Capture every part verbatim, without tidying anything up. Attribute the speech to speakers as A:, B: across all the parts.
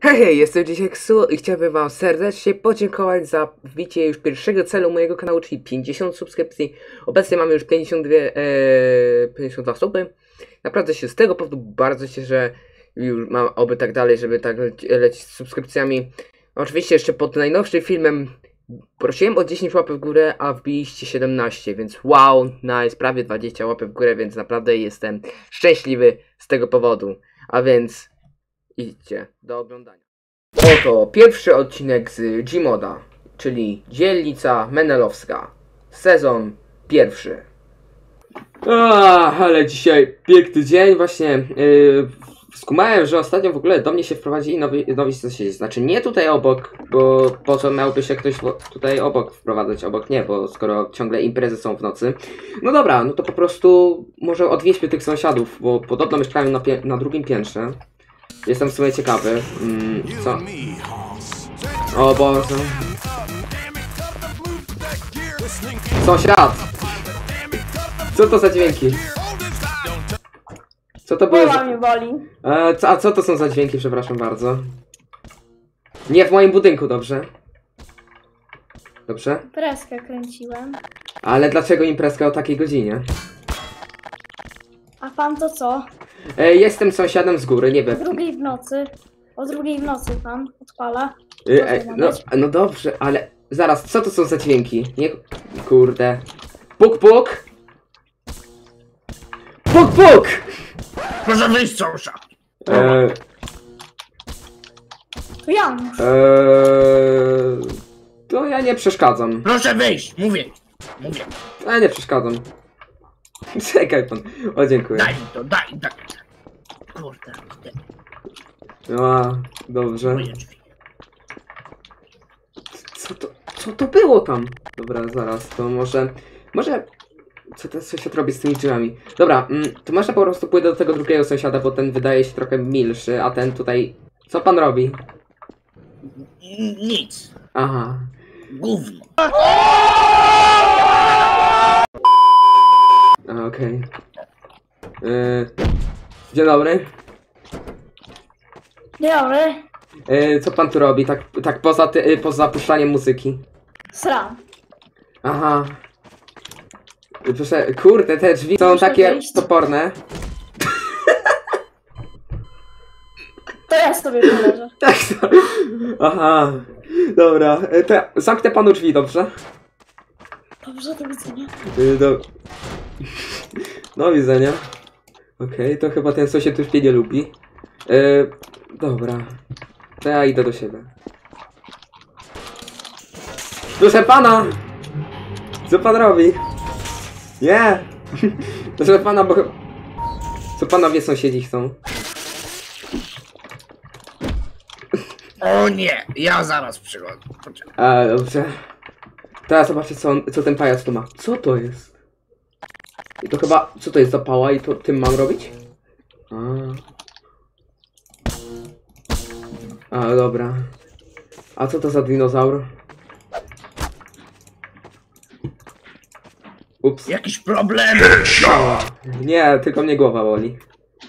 A: Hej, hej, jestem dzisiaj Ksu i chciałbym wam serdecznie podziękować za wbicie już pierwszego celu mojego kanału, czyli pięćdziesiąt subskrypcji. Obecnie mamy już pięćdziesiąt dwa, ee, pięćdziesiąt dwa suby. Naprawdę się z tego powodu bardzo cieszę, że już mam oby tak dalej, żeby tak lecieć z subskrypcjami. Oczywiście jeszcze pod najnowszym filmem prosiłem o dziesięć łapek w górę, a wbiliście siedemnaście, więc wow, nice, prawie dwadzieścia łapek w górę, więc naprawdę jestem szczęśliwy z tego powodu. A więc idźcie do oglądania. Oto pierwszy odcinek z Gmoda, czyli Dzielnica Menelowska. Sezon pierwszy. A, ale dzisiaj piękny dzień, właśnie yy, skumałem, że ostatnio w ogóle do mnie się wprowadzili nowi, nowi sąsiedzi. Znaczy nie tutaj obok, bo po co miałby się ktoś tutaj obok wprowadzać, obok nie, bo skoro ciągle imprezy są w nocy. No dobra, no to po prostu może odwieźmy tych sąsiadów, bo podobno mieszkają na, na drugim piętrze. Jestem w sumie ciekawy, mm, co? O Boże. Sąsiad! Co to za dźwięki? Co to było?
B: Głowa mnie boli.
A: E, co, a co to są za dźwięki, przepraszam bardzo? Nie w moim budynku, dobrze? Dobrze?
B: Preskę kręciłem.
A: Ale dlaczego imprezka o takiej godzinie?
B: A pan to co?
A: E, jestem sąsiadem z góry, nie
B: O
A: wiem.
B: drugiej w nocy. O drugiej w nocy pan odpala.
A: E, e, no, no dobrze, ale zaraz, co to są za dźwięki? Nie, kurde. Puk, puk! Puk, puk!
C: Proszę wyjść, sąsiad!
A: E,
B: To Janusz.
A: e, to ja nie przeszkadzam.
C: Proszę wyjść! Mówię! Mówię!
A: Ja nie przeszkadzam. Czekaj pan. O, dziękuję.
C: Daj mi to, daj, daj! Kurde,
A: A, dobrze.
C: moje drzwi.
A: Co to, co to było tam? Dobra, zaraz, to może... Może... Co ten sąsiad robi z tymi drzwiami? Dobra, mm, to może po prostu pójdę do tego drugiego sąsiada, bo ten wydaje się trochę milszy, a ten tutaj... Co pan robi?
C: N- Nic.
A: Aha.
C: Gówno.
A: A, okej. Yy, dzień dobry.
B: Dzień dobry.
A: Yy, co pan tu robi? Tak, tak poza, ty, yy, poza puszczaniem muzyki.
B: Sram.
A: Aha. Yy, Proszę, kurde, te drzwi są
B: Muszę
A: takie
B: wyjść.
A: toporne.
B: To ja sobie poleżę.
A: Tak to. Aha. Dobra, yy, to ja zamknę panu drzwi, dobrze?
B: Dobrze, do widzenia.
A: Yy, do... Do widzenia. Okej, to chyba ten sąsiad już mnie nie lubi. Yy, dobra. To ja idę do siebie. Proszę pana! Co pan robi? Nie! Proszę pana, bo... Co panowie sąsiedzi chcą?
C: O nie, ja zaraz przychodzę. Poczekaj.
A: A, dobrze. Teraz zobaczcie, co, on, co ten pajac tu ma. Co to jest? I to chyba... Co to jest za pała i to tym mam robić? A, A dobra. A co to za dinozaur? Ups.
C: Jakiś problem?
A: Nie, tylko mnie głowa boli.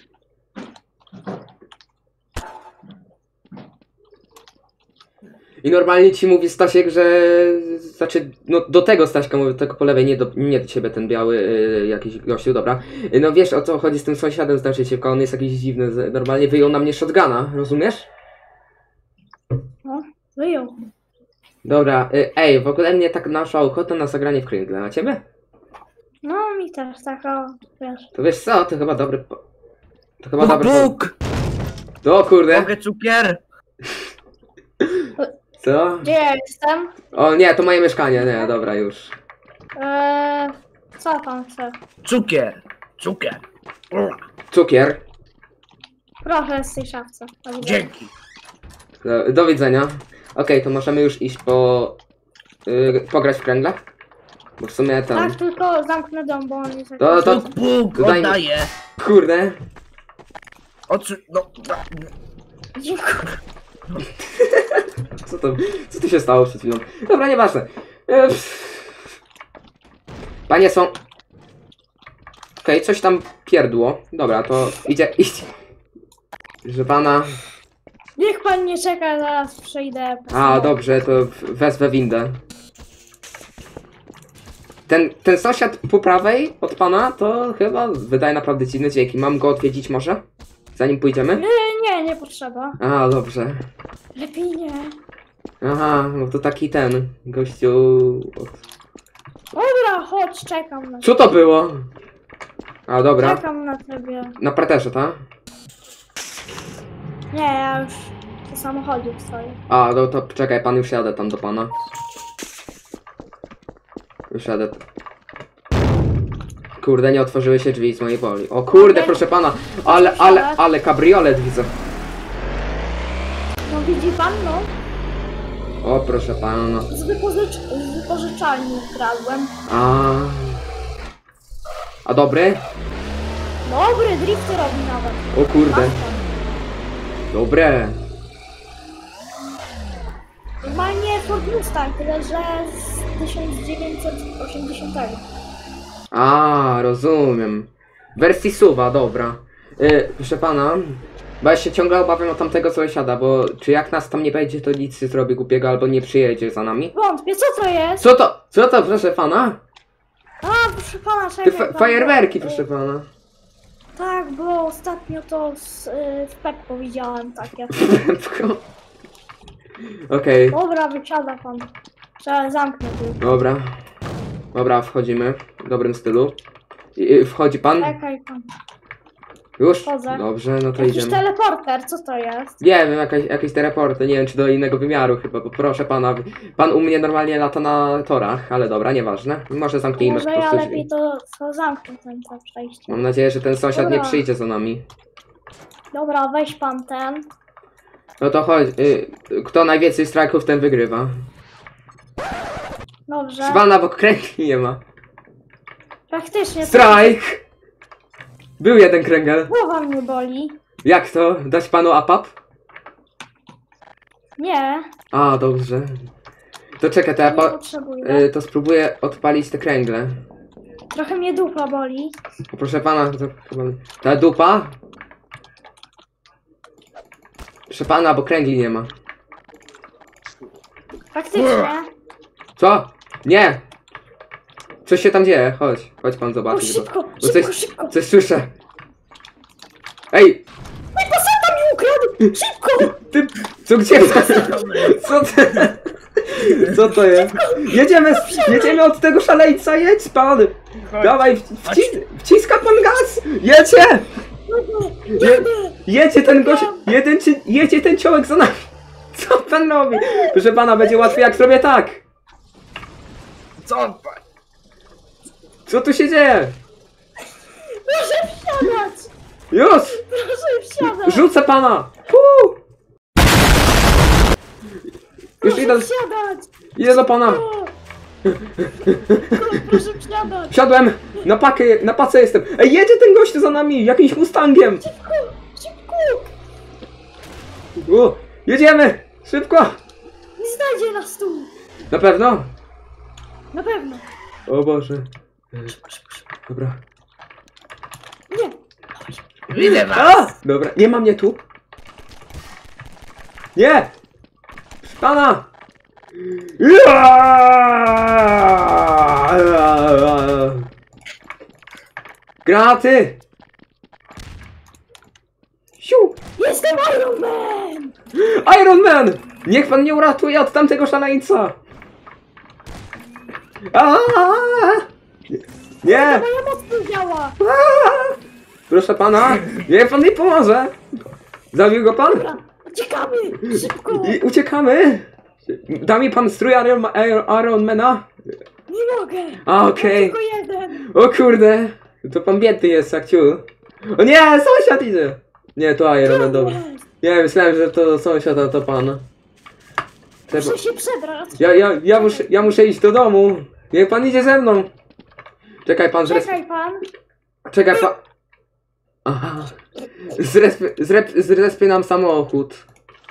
A: I normalnie ci mówi Stasiek, że... Znaczy, no do tego Staśka mówię, tylko po lewej, nie do, nie do ciebie ten biały yy, jakiś gościu, dobra. Yy, no wiesz o co chodzi z tym sąsiadem, znaczy się, on jest jakiś dziwny, z- normalnie wyjął na mnie shotguna, rozumiesz?
B: No, wyjął.
A: Dobra, yy, ej, w ogóle mnie tak naszła ochota na zagranie w Kringle, a ciebie?
B: No, mi też taka, wiesz.
A: To wiesz co, to chyba dobry... Po... To chyba dobry... po-
C: Bóg!
A: O kurde,
C: Mogę cukier?
A: co?
B: Gdzie ja jestem?
A: O nie, to moje mieszkanie, nie, dobra już.
B: Eee, co pan chce?
C: Cukier! Cukier! Ura.
A: Cukier.
B: Proszę z tej szafce. Do widzenia.
C: Dzięki!
A: Do, do widzenia. Okej, to możemy już iść po... Yy, pograć w kręgle? Bo w sumie tam...
B: Tak, tylko zamknę dom, bo on jest
A: To-
B: jakiś...
A: to-
C: Bóg, Bóg,
A: daj mi-
C: oddaję!
A: Kurde.
C: Oczy... no... da-
B: Dziękuję.
A: Co to... Co tu się stało przed chwilą? Dobra, nieważne. Yy, Panie są... Okej, coś tam pierdło. Dobra, to idzie... Idź. Że pana...
B: Niech pan nie czeka, zaraz przejdę.
A: A, dobrze, to w- wezwę windę. Ten, ten sąsiad po prawej od pana to chyba wydaje naprawdę dziwne dźwięki. Mam go odwiedzić może? Zanim pójdziemy?
B: Nie, nie, nie potrzeba.
A: A, dobrze.
B: Lepiej nie.
A: Aha, no to taki ten gościu...
B: Dobra, chodź, czekam na
A: Co to było? A, dobra.
B: Czekam na ciebie.
A: Na parterze, tak?
B: Nie, ja już w samochodzie stoję.
A: A, no to czekaj, pan już jadę tam do pana. Już jadę. Kurde, nie otworzyły się drzwi z mojej woli. O kurde,
B: Okej.
A: proszę pana, ale, ale, ale kabriolet widzę.
B: No widzi pan, no?
A: O, proszę pana.
B: Z, wypożycz z wypożyczalni ukradłem.
A: A. A dobry?
B: Dobry, drifty robi nawet.
A: O kurde,
B: Masz pan.
A: dobre.
B: Normalnie Ford Mustang, tyle że z tysiąc dziewięćset osiemdziesiątego.
A: A, rozumiem. W wersji suwa, dobra. Yy, proszę pana, bo ja się ciągle obawiam o tamtego sąsiada, bo czy jak nas tam nie będzie, to nic nie zrobi głupiego albo nie przyjedzie za nami.
B: Wątpię, co to jest?
A: Co to? Co to, proszę pana?
B: A, proszę pana,
A: Te
B: czekaj.
A: fa-
B: pan,
A: fajerwerki,
B: bo-
A: proszę pana.
B: Tak, bo ostatnio to z, y, w Pepko widziałem takie.
A: Okej,
B: Dobra, wysiada pan. Trzeba zamknąć już.
A: dobra. Dobra, wchodzimy. W dobrym stylu. I, i wchodzi pan?
B: Czekaj pan.
A: Już?
B: Wchodzę.
A: Dobrze, no to
B: Jakiś
A: idziemy.
B: teleporter, co to jest?
A: Nie wiem, jakaś, jakieś teleporty, nie wiem czy do innego wymiaru chyba, bo proszę pana, pan u mnie normalnie lata na torach, ale dobra, nieważne. Może zamknijmy
B: Może
A: po
B: ja
A: prostu
B: lepiej
A: drzwi.
B: to, to zamknę ten to przejście.
A: Mam nadzieję, że ten sąsiad nie
B: Dobra.
A: przyjdzie za nami.
B: Dobra, weź pan ten.
A: No to chodź, y, kto najwięcej strajków, ten wygrywa.
B: Dobrze.
A: Proszę pana, bo kręgli nie ma.
B: Praktycznie.
A: Strajk! Był jeden kręgel.
B: Głowa mnie boli.
A: Jak to? Dać panu apap?
B: Nie,
A: A, dobrze. To czekaj, to ja
B: nie
A: po,
B: potrzebuję.
A: y, to spróbuję odpalić te kręgle.
B: Trochę mnie dupa boli.
A: O, proszę pana, to, ta dupa? Proszę pana, bo kręgli nie ma.
B: Faktycznie.
A: Co? Nie! Coś się tam dzieje, chodź. Chodź pan
B: O,
A: zobaczyć. bo-
B: szybko,
A: bo
B: szybko,
A: coś,
B: szybko.
A: coś słyszę. Ej!
B: Pasata mi ukradł! Szybko!
A: Ty, co gdzie? Co ty? Co to jest? Jedziemy, z- jedziemy od tego szaleńca, jedź pan! Dawaj, wci, wciska pan gaz! Jedzie! Je, jedzie ten gość, jeden, czy, jedzie ten ciołek za nami! Co pan robi? Proszę pana, będzie łatwiej jak zrobię tak!
C: Co pan?
A: Co tu się dzieje?
B: Proszę wsiadać!
A: Już!
B: Proszę wsiadać!
A: Rzucę pana! Puu! Już
B: Proszę
A: idę,
B: wsiadać!
A: idę do pana!
B: O! Proszę wsiadać!
A: Wsiadłem! Na pakę, na pace jestem! Ej, jedzie ten gość za nami! Jakimś Mustangiem!
B: Szybko! Szybko!
A: U, jedziemy! Szybko!
B: Nie znajdzie nas tu!
A: Na pewno?
B: Na pewno!
A: O Boże.
B: Szybko, szybko, szybko.
A: Dobra.
B: Nie!
C: Widzę was!
A: A! Dobra, nie ma mnie tu. Nie! Proszę pana! Granaty! Siu!
B: Jestem Iron Man!
A: Iron Man! Niech pan mnie uratuje od tamtego szaleńca! Aaaa! Nie!
B: Moja moc nie działa!
A: Aaaa! Proszę pana, niech pan mi pomoże! Zabił go pan?
B: Dobra, uciekamy! Szybko!
A: I uciekamy! Da mi pan strój Iron, Iron, Ironmana?
B: Nie mogę!
A: A, okej.
B: Tylko jeden!
A: O kurde! To pan biedny jest, jak ciul. O nie, sąsiad idzie! Nie, to Iron Man, dobra. Nie, myślałem, że to sąsiad, a to pan. Trzeba...
B: Muszę się przebrać!
A: Ja, ja, ja, muszę, ja muszę iść do domu. Niech pan idzie ze mną. Czekaj pan, zresp...
B: Czekaj pan!
A: Czekaj pan. Aha. Zresp... Zrep... Zrespię nam samochód.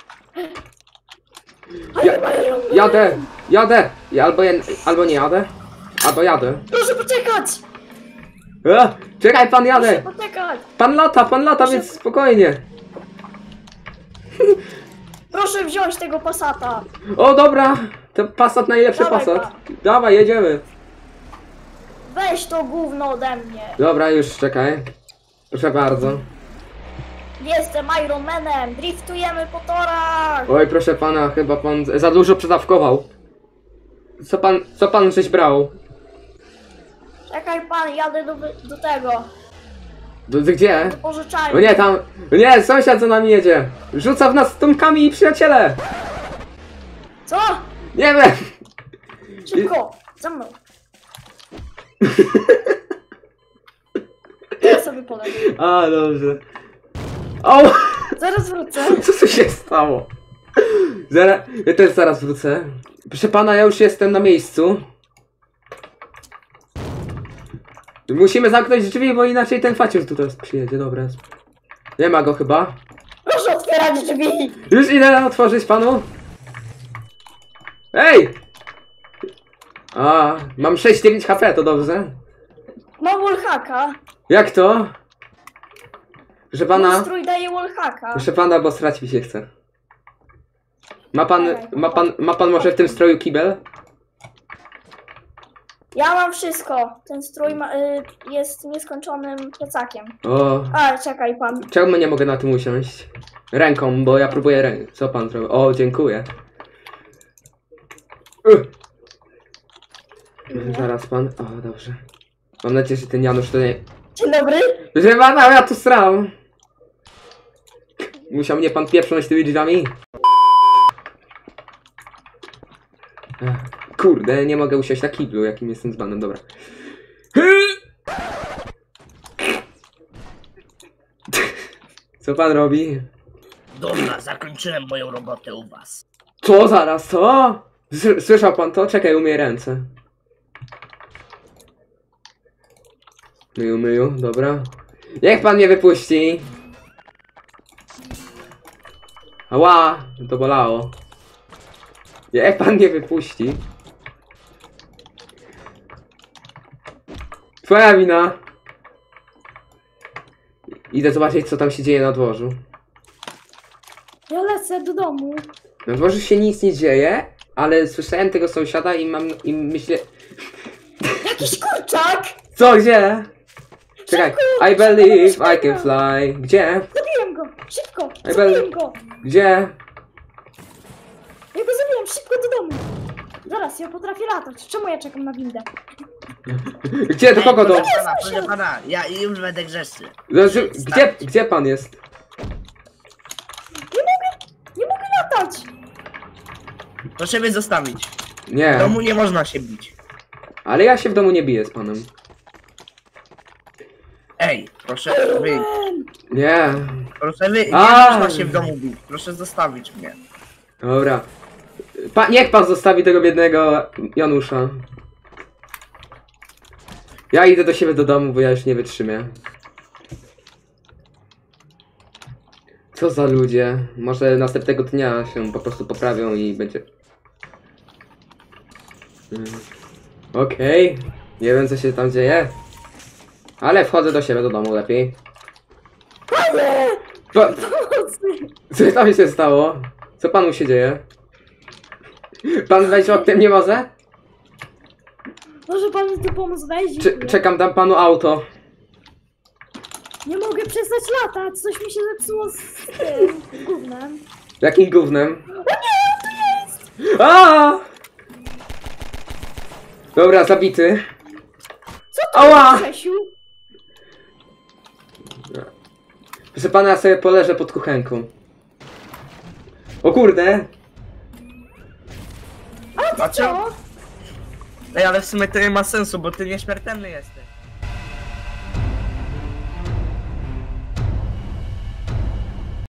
A: Ja... Jadę! Jadę! Ja albo, je... albo nie jadę. Albo jadę.
B: Proszę poczekać!
A: A, czekaj pan, jadę!
B: Proszę poczekać!
A: Pan lata, pan lata, więc spokojnie.
B: Proszę wziąć tego Passata.
A: O, dobra! To Passat, najlepszy
B: Dawaj,
A: Passat. Dawaj, jedziemy.
B: Weź to gówno ode mnie.
A: Dobra, już czekaj. Proszę bardzo.
B: Jestem Iron Manem, driftujemy po torach.
A: Oj, proszę pana, chyba pan za dużo przedawkował. Co pan, co pan żeś brał?
B: Czekaj pan, jadę do, do tego,
A: Do, do gdzie?
B: do pożyczalni.
A: O nie, tam, o nie, sąsiad za nami jedzie. Rzuca w nas tomkami i przyjaciele.
B: Co?
A: Nie wiem.
B: Szybko, za mną. Ja sobie polecę.
A: A, dobrze. O!
B: Zaraz wrócę.
A: Co tu się stało? Zaraz, ja też zaraz wrócę. Proszę pana, ja już jestem na miejscu. Musimy zamknąć drzwi, bo inaczej ten facior tu teraz przyjedzie, dobra. Nie ma go chyba.
B: Proszę otwierać drzwi.
A: Już idę otworzyć panu. Ej! A, mam sześć dziewięć H P, to dobrze.
B: Mam wallhacka.
A: Jak to? Proszę
B: Mój
A: pana,
B: strój daje wallhacka.
A: proszę pana, bo srać mi się chce. Ma pan, ma pan, ma pan może w tym stroju kibel?
B: Ja mam wszystko. Ten strój ma, y, jest nieskończonym plecakiem.
A: O,
B: A, czekaj pan.
A: czemu nie mogę na tym usiąść? Ręką, bo ja próbuję ręką. Co pan zrobił? O, dziękuję. Uch. Zaraz pan. O, dobrze. Mam nadzieję, że ten Janusz to nie.
B: Dzień dobry.
A: Że pana, ja tu sram. Musiał mnie pan pieprząć tymi drzwiami? Ech, kurde, nie mogę usiąść na kiblu, jakim jestem dzbanem, dobra. Co pan robi?
C: Dobra, zakończyłem moją robotę u was.
A: Co zaraz, co? S- Słyszał pan to? Czekaj, umyję ręce. Myju, myju, dobra. Niech pan mnie wypuści. Ała, to bolało. Niech pan mnie wypuści. Twoja wina. Idę zobaczyć, co tam się dzieje na dworzu.
B: Ja lecę do domu.
A: Na dworzu się nic nie dzieje, ale słyszałem tego sąsiada i mam, i myślę...
B: Jakiś kurczak.
A: Co, gdzie? Czekaj, I believe I can fly. Gdzie?
B: Zabiłem go. Szybko.
A: Ej,
B: Zabiłem
A: Bel-
B: go.
A: Gdzie?
B: Ja go zabiłem. Szybko do domu. Zaraz, ja potrafię latać. Czemu ja czekam na windę?
A: Gdzie? Do kogo
C: Ej,
A: to?
C: proszę pana, proszę pana, ja już będę grzeczny.
A: Znaczy, Gdzie, gdzie pan jest?
B: Nie mogę. Nie mogę latać.
C: Proszę mnie zostawić. W
A: Nie,
C: domu nie można się bić.
A: ale ja się w domu nie biję z panem.
C: Ej, proszę wyjść.
A: Nie.
C: Proszę wyjść. Nie
A: A.
C: można się w domu bić. Proszę zostawić mnie.
A: Dobra. Pa, niech pan zostawi tego biednego Janusza. Ja idę do siebie do domu, bo ja już nie wytrzymię. Co za ludzie. Może następnego dnia się po prostu poprawią i będzie... Mm. Okej. Nie wiem, co się tam dzieje. Ale wchodzę do siebie do domu lepiej. Co, co tam się stało? Co panu się dzieje? Pan wejść oknem nie może?
B: Może pan mi tu pomóc wejść?
A: Cze- czekam, dam panu auto.
B: Nie mogę przestać latać. Coś mi się zepsuło z tym gównem.
A: Jakim gównem?
B: O nie, tu jest!
A: A! Dobra, zabity.
B: Co to
A: Ała!
B: jest, Grzesiu?
A: Proszę pana, ja sobie poleżę pod kuchenką. O kurde!
B: A
C: A
B: ty
C: czemu?
B: co?
C: Ej, ale w sumie to nie ma sensu, bo ty nieśmiertelny jesteś.